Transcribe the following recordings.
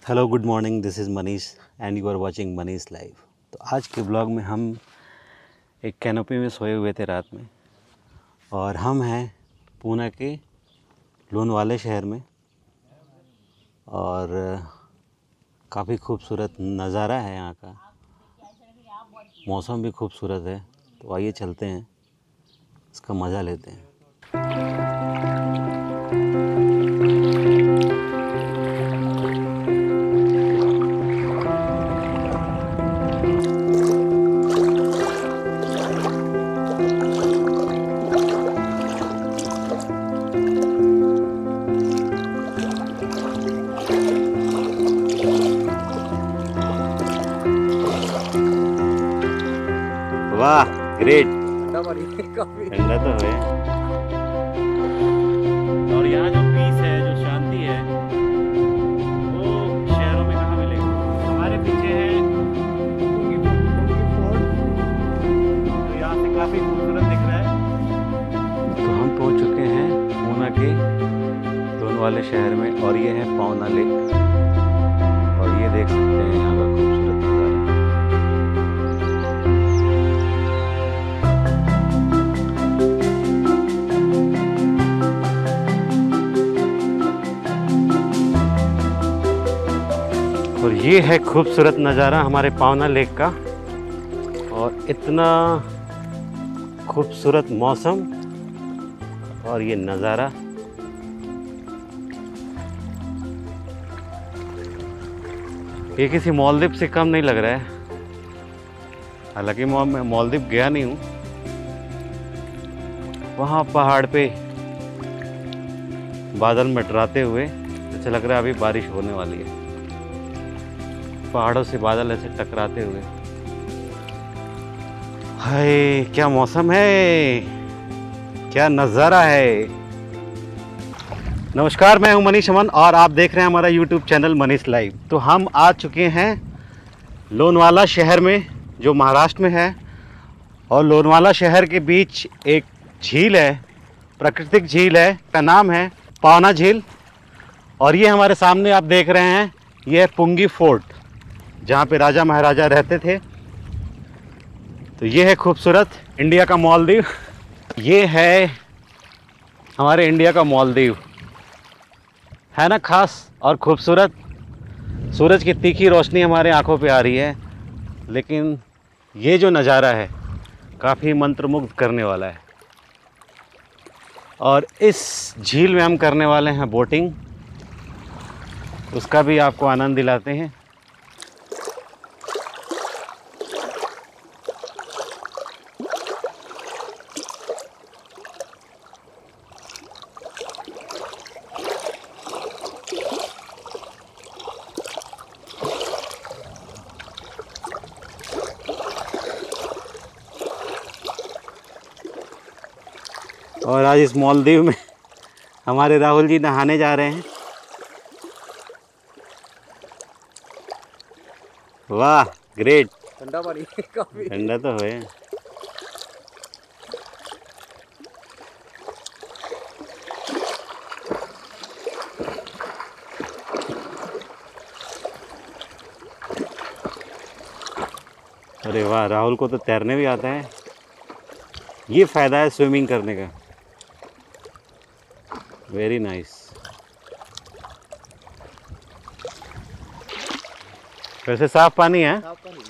Hello good morning, this is Manish and you are watching Manish live. तो आज के blog में हम एक कैनोपी में सोए हुए थे रात में, और हम हैं पूना के लोनावाला शहर में, और काफ़ी खूबसूरत नज़ारा है यहाँ का। मौसम भी खूबसूरत है, तो आइए चलते हैं, इसका मज़ा लेते हैं। वाह ग्रेट, ठंडा तो है। और यहाँ जो पीस है, जो शांति है, वो शहरों में कहाँ मिलेगी। हमारे पीछे है फोर्ट, तो यहाँ से काफ़ी खूबसूरत दिख रहा है। तो हम पहुँच चुके हैं पूना के लोनावाला शहर में, और ये है पावना लेक, और ये देख सकते हैं यहाँ का खूबसूरत नज़ारा। और ये है खूबसूरत नज़ारा हमारे पावना लेक का, और इतना खूबसूरत मौसम और ये नज़ारा। ये किसी मालदीव से कम नहीं लग रहा है। हालांकि मैं मालदीव गया नहीं हूँ। वहाँ पहाड़ पे बादल मंडराते हुए ऐसा लग रहा है अभी बारिश होने वाली है। पहाड़ों से बादल ऐसे टकराते हुए। हाय क्या मौसम है, क्या नज़ारा है। नमस्कार, मैं हूं मनीष अमन और आप देख रहे हैं हमारा YouTube चैनल मनीष लाइव। तो हम आ चुके हैं लोनावाला शहर में, जो महाराष्ट्र में है। और लोनावाला शहर के बीच एक झील है, प्राकृतिक झील है, का नाम है पावना झील। और ये हमारे सामने आप देख रहे हैं, ये है पुंगी फोर्ट, जहाँ पे राजा महाराजा रहते थे। तो ये है खूबसूरत इंडिया का मालदीव। ये है हमारे इंडिया का मालदीव, है ना खास और खूबसूरत। सूरज की तीखी रोशनी हमारे आंखों पे आ रही है, लेकिन ये जो नज़ारा है काफ़ी मंत्रमुग्ध करने वाला है। और इस झील में हम करने वाले हैं बोटिंग, उसका भी आपको आनंद दिलाते हैं। और आज इस मालदीव में हमारे राहुल जी नहाने जा रहे हैं। वाह ग्रेट, ठंडा पानी काफी ठंडा तो है। अरे वाह, राहुल को तो तैरने भी आता है। ये फ़ायदा है स्विमिंग करने का। Very nice. वैसे साफ पानी है।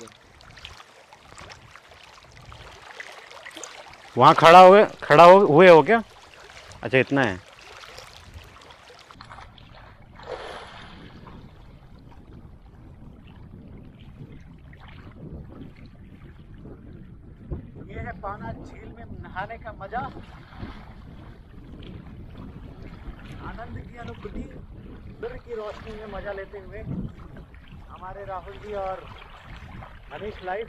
वहाँ खड़ा हुए हो क्या? अच्छा इतना है। ये है पावना झील में नहाने का मजा, आनंद की अनुभूति, सूर्य की रोशनी में मजा लेते हुए हमारे राहुल जी और मनीष लाइव।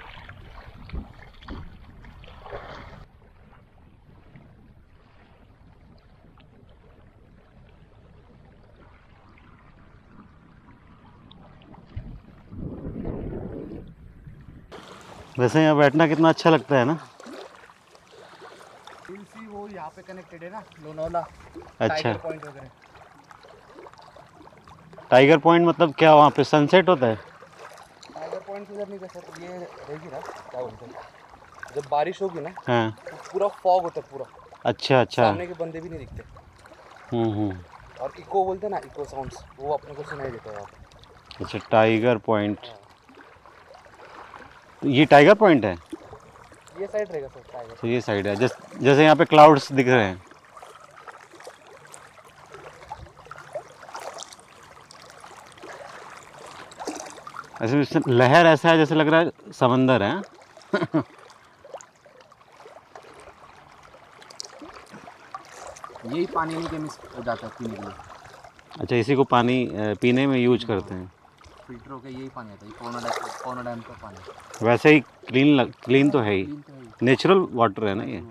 वैसे यहाँ बैठना कितना अच्छा लगता है ना। वो यहाँ पे कनेक्टेड है ना लोनावाला अच्छा पॉइंट वगैरह। टाइगर पॉइंट मतलब क्या वहाँ पे सनसेट होता है? टाइगर पॉइंट किधर नहीं था सर, ये रहेगी ना क्या बोलते हैं, जब बारिश होगी ना हाँ। तो पूरा फॉग होता है पूरा, अच्छा अच्छा। सामने के बंदे भी नहीं दिखते। और इको बोलते हैं ना, इको साउंड्स, वो अपने को सुनाई देता है वहाँ पे। अच्छा, टाइगर पॉइंट। ये टाइगर पॉइंट है? ये साइड रहेगा सर टाइगर। तो ये साइड है, जैसे यहाँ पे क्लाउड्स दिख रहे हैं। ऐसे लहर ऐसा है जैसे लग रहा है समंदर है। यही पानी नहीं के मिक्स हो जाता है पीने के लिए। अच्छा, इसी को पानी पीने में यूज करते हैं। फिल्टर होकर यही पानी आता है, कोना डैम का पानी। वैसे ही क्लीन तो है ही, नेचुरल वाटर है ना ये।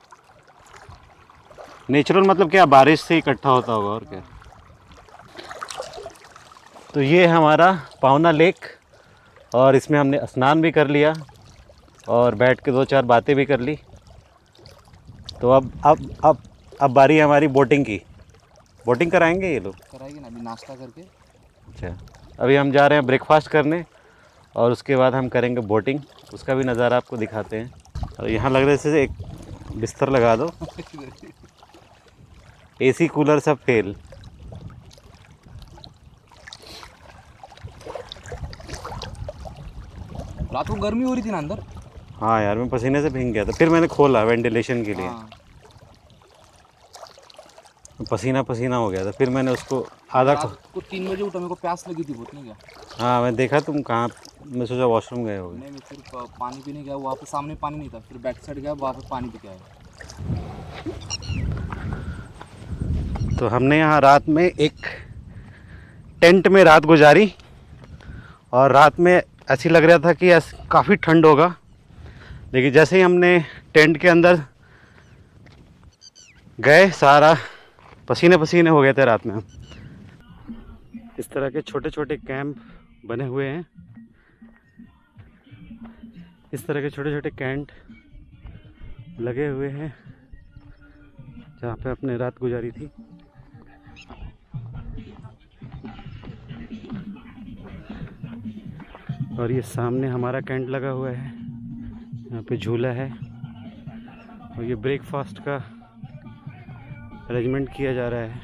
नेचुरल मतलब क्या, बारिश से इकट्ठा होता होगा और क्या। तो ये हमारा पावना लेक, और इसमें हमने स्नान भी कर लिया और बैठ के 2-4 बातें भी कर ली। तो अब बारी है हमारी बोटिंग की। बोटिंग कराएंगे ये लोग? कराएंगे ना, अभी नाश्ता करके। अच्छा, अभी हम जा रहे हैं ब्रेकफास्ट करने और उसके बाद हम करेंगे बोटिंग। उसका भी नज़ारा आपको दिखाते हैं। और यहाँ लग रहा है जैसे एक बिस्तर लगा दो। एसी कूलर सब फेल। रात को गर्मी हो रही थी ना अंदर। हाँ यार, मैं पसीने से भीग गया था, फिर मैंने खोला वेंटिलेशन के लिए। हाँ। पसीना पसीना हो गया था, फिर मैंने उसको आधा को 3 बजे उठा, मेरे को प्यास लगी थी बहुत। नहीं क्या? हाँ, मैं देखा तुम कहाँ, मैं सोचा वॉशरूम गए होगे। नहीं, मैं सिर्फ पानी पीने गया, वहाँ पे सामने पानी नहीं था, फिर बैक साइड गया, वहाँ पे पानी पी के आया। तो हमने यहाँ रात में एक टेंट में रात गुजारी, और रात में ऐसी लग रहा था कि काफ़ी ठंड होगा, लेकिन जैसे ही हमने टेंट के अंदर गए, सारा पसीने पसीने हो गए थे रात में। इस तरह के छोटे छोटे कैंप बने हुए हैं, इस तरह के छोटे छोटे कैंट लगे हुए हैं जहाँ पे अपने रात गुजारी थी। और ये सामने हमारा कैंट लगा हुआ है, यहाँ पे झूला है, और ये ब्रेकफास्ट का अरेंजमेंट किया जा रहा है।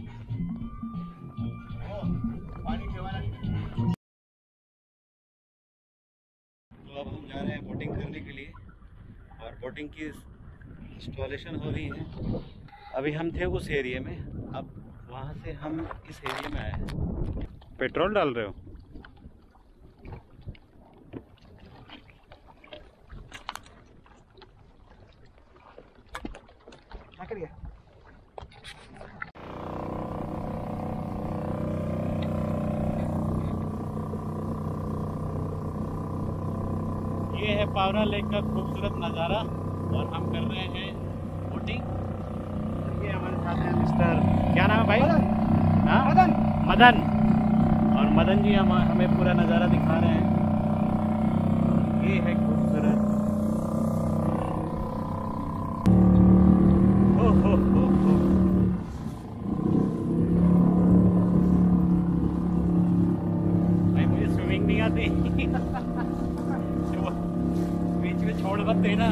तो अब हम जा रहे हैं बोटिंग करने के लिए, और बोटिंग की इंस्टॉलेशन हो रही है। अभी हम थे उस एरिया में, अब वहाँ से हम इस एरिया में आए हैं। पेट्रोल डाल रहे हो? क्या करिए? ये है पावना लेक का खूबसूरत नज़ारा, और हम कर रहे हैं बोटिंग। ये हमारे साथ हैं मिस्टर, क्या नाम है भाई? हाँ, मदन। मदन। और मदन जी हमें पूरा नज़ारा दिखा रहे हैं। ये है खूबसूरत। हो। भाई मुझे स्विमिंग नहीं आती। बीच में छोड़ मत देना।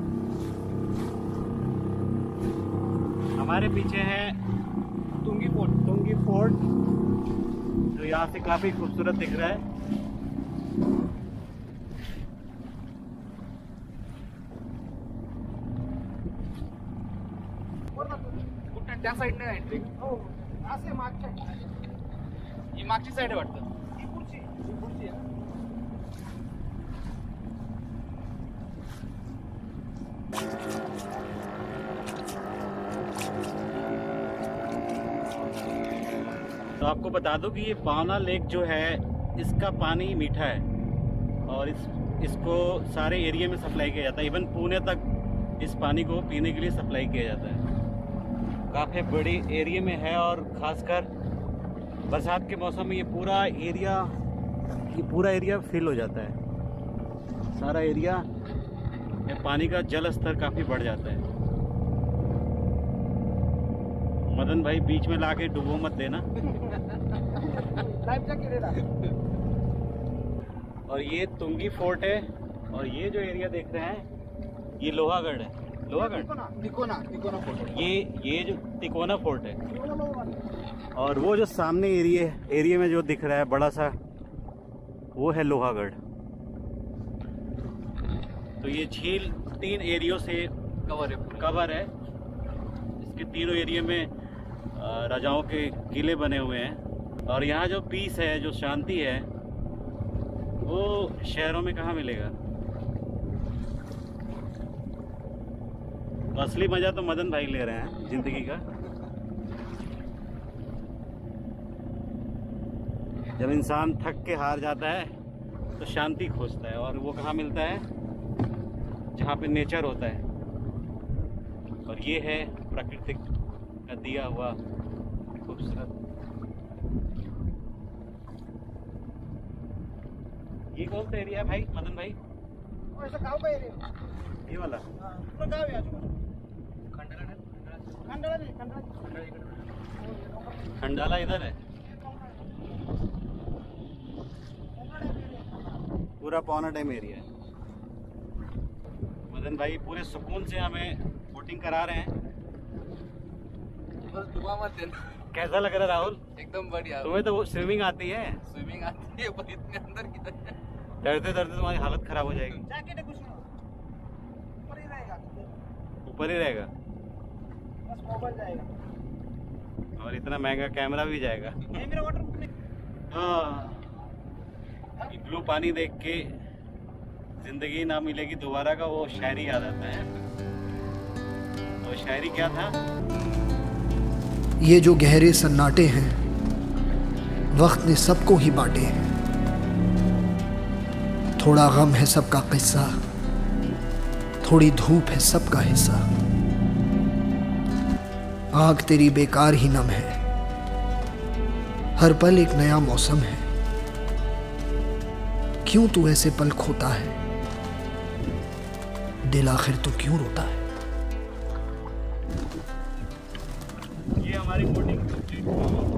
हमारे पीछे है तुंगी फोर्ट, जो यहाँ से काफी खूबसूरत दिख रहा है। त्या साईडने एंट्री. हो, असे मागच्या. ही मागची साईड आहे वाटतं. ही पुढची आहे. तो आपको बता दूं कि ये पावना लेक जो है, इसका पानी मीठा है, और इसको सारे एरिया में सप्लाई किया जाता है। इवन पुणे तक इस पानी को पीने के लिए सप्लाई किया जाता है। काफ़ी बड़ी एरिया में है, और ख़ासकर बरसात के मौसम में ये पूरा एरिया फिल हो जाता है। सारा एरिया में पानी का जल स्तर काफ़ी बढ़ जाता है। मदन भाई बीच में लाके डुबो मत देना। और ये तुंगी फोर्ट है, और ये जो एरिया देख रहे हैं ये लोहागढ़ है। लोहागढ़ तिकोना फोटो। ये जो तिकोना फोर्ट है, और वो जो सामने एरिया में जो दिख रहा है बड़ा सा, वो है लोहागढ़। तो ये झील 3 एरियो से कवर है। इसके तीनों एरिया में राजाओं के किले बने हुए हैं, और यहाँ जो पीस है, जो शांति है, वो शहरों में कहाँ मिलेगा। तो असली मजा तो मदन भाई ले रहे हैं जिंदगी का। जब इंसान थक के हार जाता है तो शांति खोजता है, और वो कहाँ मिलता है, जहाँ पे नेचर होता है। और ये है प्राकृतिक का दिया हुआ खूबसूरत। ये कौन सा एरिया है भाई, मदन भाई? ऐसा गांव का एरिया, ये वाला पूरा गांव है आजू-बाजू। खंडाला नहीं, खंडाला इधर है। पूरा पौना डैम एरिया है। मदन भाई पूरे सुकून से हमें बोटिंग करा रहे हैं। बस दुआ मत देना। कैसा लग रहा है राहुल? एकदम बढ़िया। तुम्हें तो वो स्विमिंग आती है? स्विमिंग आती है पर इतने अंदर की तरह। डरते डरते तुम्हारी हालत खराब हो जाएगी। जैकेट है कुछ नहीं, ऊपर ही रहेगा। ऊपर ही रहेगा, बस मोबाइल जाएगा। और इतना महंगा कैमरा भी जाएगा। ये मेरा वाटरप्रूफ नहीं। हाँ, ब्लू पानी देख के जिंदगी ना मिलेगी दोबारा का वो शायरी याद आता है। वो शायरी क्या था? ये जो गहरे सन्नाटे हैं वक्त ने सबको ही बांटे हैं। थोड़ा गम है सबका किस्सा, थोड़ी धूप है सबका हिस्सा। आग तेरी बेकार ही नम है, हर पल एक नया मौसम है। क्यों तू ऐसे पल खोता है, दिल आखिर तू क्यों रोता है। ये हमारी बोटिंग कंप्लीट हुई।